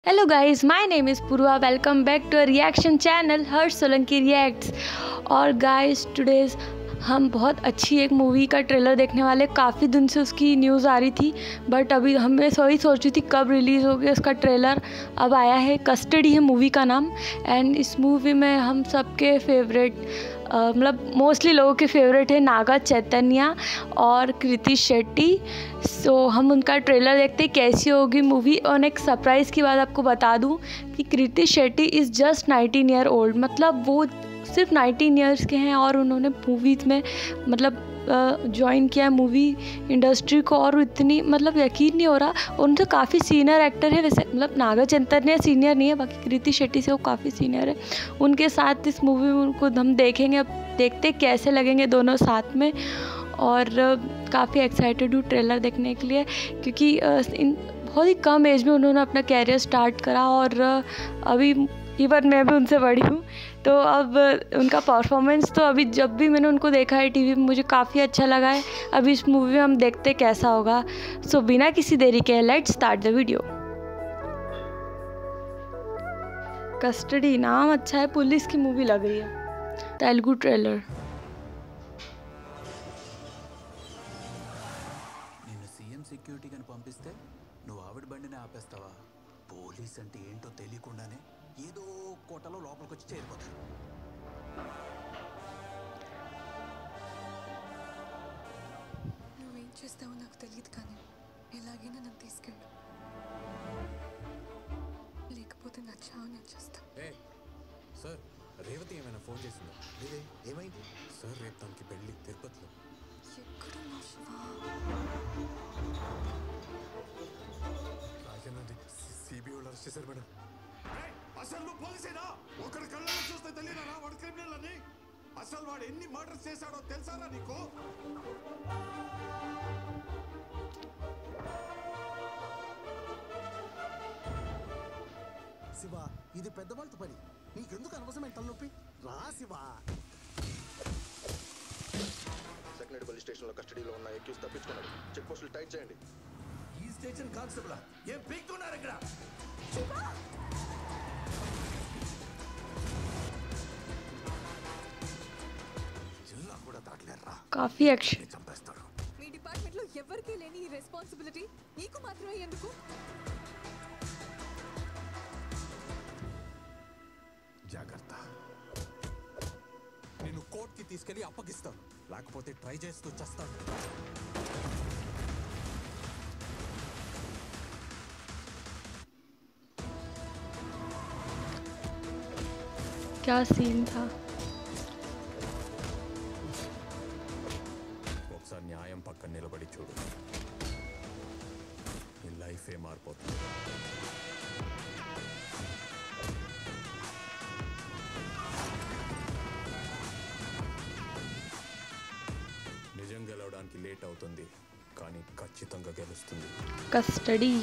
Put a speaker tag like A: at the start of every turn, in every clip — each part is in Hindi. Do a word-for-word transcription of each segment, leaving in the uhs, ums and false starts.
A: Hello guys, my name is Purva. Welcome back to a reaction channel Harsh Solanki reacts. और गाइस टुडेज हम बहुत अच्छी एक मूवी का ट्रेलर देखने वाले। काफ़ी दिन से उसकी न्यूज़ आ रही थी, बट अभी हमें वही सोच रही थी कब रिलीज़ हो गया उसका ट्रेलर। अब आया है, कस्टडी है मूवी का नाम। एंड इस मूवी में हम सबके फेवरेट मतलब मोस्टली लोगों के फेवरेट है नागा चैतन्य और कृति शेट्टी। सो so, हम उनका ट्रेलर देखते कैसी होगी मूवी। और एक सरप्राइज़ की बात आपको बता दूं कि Kriti Shetty is just nineteen year old. मतलब वो सिर्फ नाइनटीन ईयर्स के हैं और उन्होंने मूवीज़ में मतलब ज्वाइन किया है मूवी इंडस्ट्री को। और इतनी मतलब यकीन नहीं हो रहा, उनसे काफ़ी सीनियर एक्टर है वैसे। मतलब नागा चैतन्य सीनियर नहीं है, बाकी कृति शेट्टी से वो काफ़ी सीनियर है। उनके साथ इस मूवी में उनको हम देखेंगे। अब देखते कैसे लगेंगे दोनों साथ में। और काफ़ी एक्साइटेड हूँ ट्रेलर देखने के लिए, क्योंकि इन बहुत ही कम एज में उन्होंने अपना कैरियर स्टार्ट करा। और अभी इवन मैं भी उनसे बड़ी हूँ, तो अब उनका परफॉर्मेंस तो अभी जब भी मैंने उनको देखा है टीवी में मुझे काफ़ी अच्छा लगा है। अभी इस मूवी में हम देखते कैसा होगा। सो so, बिना किसी देरी के let's start the video. Custody नाम अच्छा है, पुलिस की मूवी लग रही है। तेलुगु ट्रेलर।
B: సెక్యూరిటీ కని పంపిస్తే నువ్వు ఆవిడ బండిని ఆపేస్తావా? పోలీస్ అంటే ఏంటో తెలియకుండానే ఏదో కోటలో లోపలికి వచ్చి చేరిపోతారు.
C: నువ్వేం చేస్తావో నాకు తెలియదు, కానీ ఎలాగైనా నన్ను తీసుకెళ్ళు, లేకపోతే నా చావు నేను చేస్తా.
B: ఏ సార్, రేవతి ఏమైనా ఫోన్ చేసిందా? లేదే, ఏమైంది సార్? రేపు తనకి పెళ్ళి తిరుపతిలో.
C: ఎక్కడున్నా శివా?
B: సిబిఐ వాళ్ళు అరెస్ట్ చేశారు మేడం. అసలు నువ్వు పోలీసేనా? ఒకరి కళ్ళని చూస్తే తెలియదా వాడు క్రిమినల్ అని? అసలు వాడు ఎన్ని మర్డర్స్ చేశాడో తెలుసారా నీకు?
D: శివ, ఇది పెద్దవాళ్ళతో పని, నీకెందుకు అనవసరమైన తలనొప్పి? రా శివ.
E: సెకండరీ పోలీస్ స్టేషన్లో కస్టడీలో ఉన్న ఎక్యూజ్ తప్పించుకున్నాడు. చెక్ పోస్టులు టైట్ చేయండి.
B: ఈ స్టేషన్ కానిస్టేబుల్ ఏం పీక్తున్నారు ఇక్కడ? జిల్లా కూడా దాటలేరా.
A: కాఫీ యాక్షన్
B: చంపేస్తాడు.
C: మీ డిపార్ట్మెంట్ లో ఎవరికీ లేని ఈ రెస్పాన్సిబిలిటీ నీకు మాత్రమే ఎందుకు?
B: జాగ్రత్త, నేను కోర్టుకి తీసుకెళ్లి అప్పగిస్తాను, లేకపోతే ట్రై చేస్తూ చేస్తాను.
A: क्या सीन था?
B: ఒకసారి న్యాయం పక్కన నిలబడి చూడు, నీ లైఫే మారిపోతుంది. నిజం గెలవడానికి లేట్ అవుతుంది, కానీ ఖచ్చితంగా గెలుస్తుంది.
A: कस्टडी।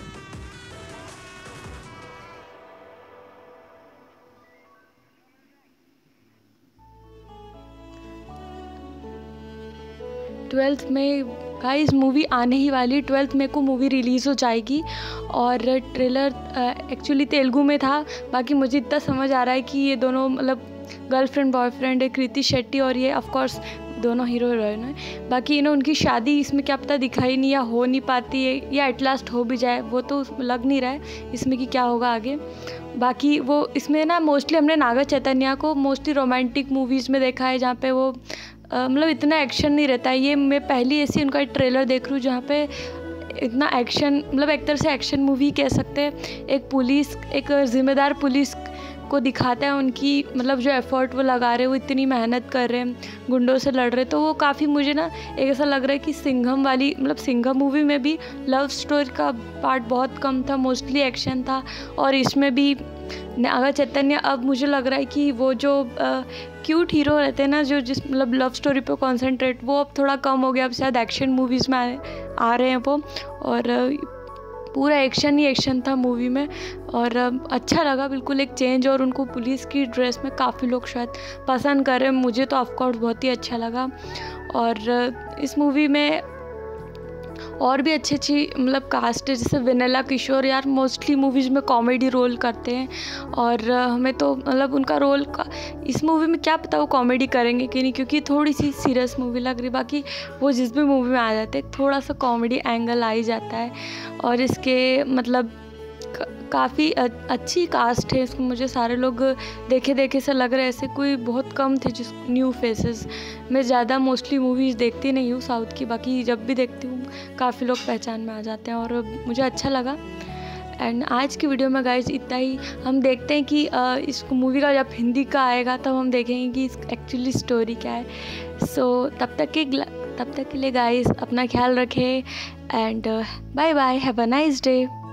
A: ट्वेल्थ में गाइस मूवी आने ही वाली। ट्वेल्थ में को मूवी रिलीज़ हो जाएगी। और ट्रेलर एक्चुअली तेलुगु में था, बाकी मुझे इतना समझ आ रहा है कि ये दोनों मतलब गर्लफ्रेंड बॉयफ्रेंड है, कृति शेट्टी और ये ऑफ कोर्स दोनों हीरो हीरोइन है। बाकी इन्होंने उनकी शादी इसमें क्या पता दिखाई नहीं, या हो नहीं पाती है, या एट लास्ट हो भी जाए, वो तो लग नहीं रहा है इसमें कि क्या होगा आगे। बाकी वो इसमें ना मोस्टली हमने नागा चैतन्य को मोस्टली रोमांटिक मूवीज़ में देखा है, जहाँ पे वो मतलब इतना एक्शन नहीं रहता है। ये मैं पहली ऐसी उनका ट्रेलर देख रही हूँ जहाँ पे इतना एक्शन, मतलब एक तरह से एक्शन मूवी कह सकते हैं। एक पुलिस, एक ज़िम्मेदार पुलिस को दिखाता है, उनकी मतलब जो एफ़र्ट वो लगा रहे हैं, वो इतनी मेहनत कर रहे हैं, गुंडों से लड़ रहे हैं। तो वो काफ़ी मुझे ना एक ऐसा लग रहा है कि सिंघम वाली, मतलब सिंघम मूवी में भी लव स्टोरी का पार्ट बहुत कम था, मोस्टली एक्शन था। और इसमें भी नागा चैतन्य, अब मुझे लग रहा है कि वो जो क्यूट हीरो रहते हैं ना, जो जिस मतलब लव स्टोरी पे कॉन्सेंट्रेट, वो अब थोड़ा कम हो गया। अब शायद एक्शन मूवीज़ में आ, आ रहे हैं वो। और पूरा एक्शन ही एक्शन था मूवी में। और अच्छा लगा, बिल्कुल एक चेंज। और उनको पुलिस की ड्रेस में काफ़ी लोग शायद पसंद कर रहे हैं, मुझे तो ऑफकोर्स बहुत ही अच्छा लगा। और इस मूवी में और भी अच्छी अच्छी मतलब कास्ट है, जैसे वेनेला किशोर यार मोस्टली मूवीज़ में कॉमेडी रोल करते हैं और हमें तो मतलब उनका रोल का इस मूवी में क्या पता वो कॉमेडी करेंगे कि नहीं, क्योंकि थोड़ी सी सीरियस मूवी लग रही। बाकी वो जिस भी मूवी में आ जाते हैं थोड़ा सा कॉमेडी एंगल आ ही जाता है। और इसके मतलब काफ़ी अच्छी कास्ट है इसको, मुझे सारे लोग देखे देखे से लग रहे हैं, ऐसे कोई बहुत कम थे जिस न्यू फेसेस। मैं ज़्यादा मोस्टली मूवीज़ देखती नहीं हूँ साउथ की, बाकी जब भी देखती हूँ काफ़ी लोग पहचान में आ जाते हैं और मुझे अच्छा लगा। एंड आज की वीडियो में गाइस इतना ही। हम देखते हैं कि इस मूवी का जब हिंदी का आएगा तब हम देखेंगे कि इस एक्चुअली स्टोरी क्या है। सो so, तब तक के तब तक के लिए गाइस अपना ख्याल रखें and bye bye, have a nice day.